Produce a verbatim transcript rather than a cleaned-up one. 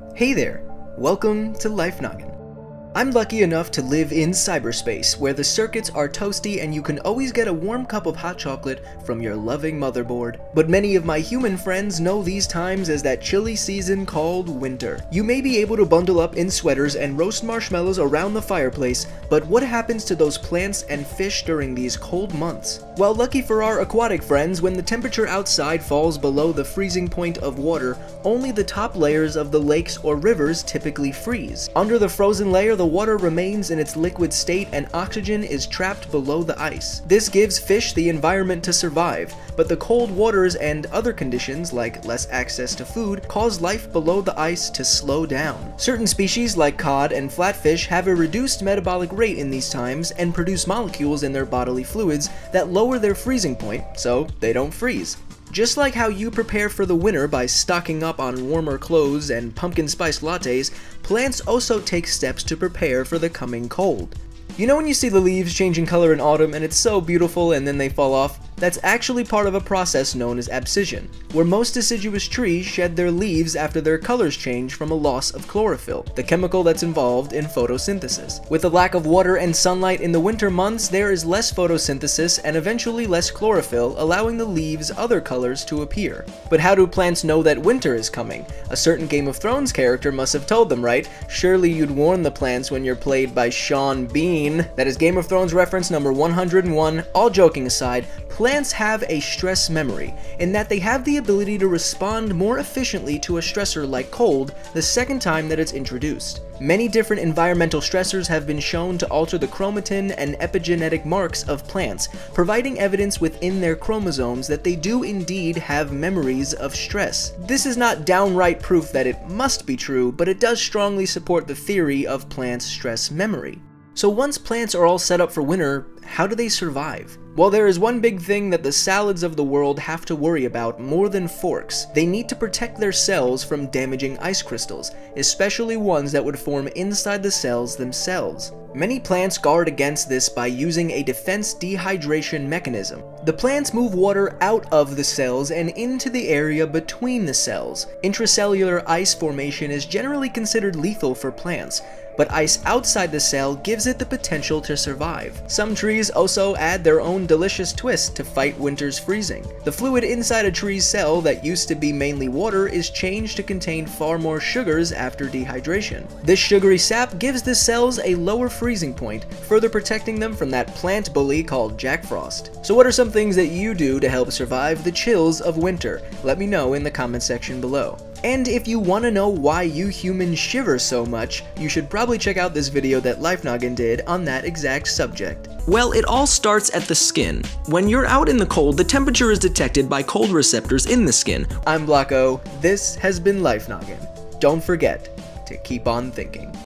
Hey there, welcome to Life Noggin. I'm lucky enough to live in cyberspace, where the circuits are toasty and you can always get a warm cup of hot chocolate from your loving motherboard. But many of my human friends know these times as that chilly season called winter. You may be able to bundle up in sweaters and roast marshmallows around the fireplace, but what happens to those plants and fish during these cold months? Well, lucky for our aquatic friends, when the temperature outside falls below the freezing point of water, only the top layers of the lakes or rivers typically freeze. Under the frozen layer, the water remains in its liquid state and oxygen is trapped below the ice. This gives fish the environment to survive, but the cold waters and other conditions, like less access to food, cause life below the ice to slow down. Certain species, like cod and flatfish, have a reduced metabolic rate in these times and produce molecules in their bodily fluids that lower their freezing point, so they don't freeze. Just like how you prepare for the winter by stocking up on warmer clothes and pumpkin spice lattes, plants also take steps to prepare for the coming cold. You know when you see the leaves changing color in autumn and it's so beautiful and then they fall off? That's actually part of a process known as abscission, where most deciduous trees shed their leaves after their colors change from a loss of chlorophyll, the chemical that's involved in photosynthesis. With the lack of water and sunlight in the winter months, there is less photosynthesis and eventually less chlorophyll, allowing the leaves' other colors to appear. But how do plants know that winter is coming? A certain Game of Thrones character must have told them, right? Surely you'd warn the plants when you're played by Sean Bean. That is Game of Thrones reference number one hundred one. All joking aside, plants have a stress memory, in that they have the ability to respond more efficiently to a stressor like cold the second time that it's introduced. Many different environmental stressors have been shown to alter the chromatin and epigenetic marks of plants, providing evidence within their chromosomes that they do indeed have memories of stress. This is not downright proof that it must be true, but it does strongly support the theory of plants' stress memory. So once plants are all set up for winter, how do they survive? Well, there is one big thing that the salads of the world have to worry about more than forks. They need to protect their cells from damaging ice crystals, especially ones that would form inside the cells themselves. Many plants guard against this by using a defense dehydration mechanism. The plants move water out of the cells and into the area between the cells. Intracellular ice formation is generally considered lethal for plants, but ice outside the cell gives it the potential to survive. Some trees also add their own delicious twist to fight winter's freezing. The fluid inside a tree's cell that used to be mainly water is changed to contain far more sugars after dehydration. This sugary sap gives the cells a lower freezing point, further protecting them from that plant bully called Jack Frost. So what are some things that you do to help survive the chills of winter? Let me know in the comment section below. And if you want to know why you humans shiver so much, you should probably check out this video that Life Noggin did on that exact subject. Well, it all starts at the skin. When you're out in the cold, the temperature is detected by cold receptors in the skin. I'm Blocko. This has been Life Noggin. Don't forget to keep on thinking.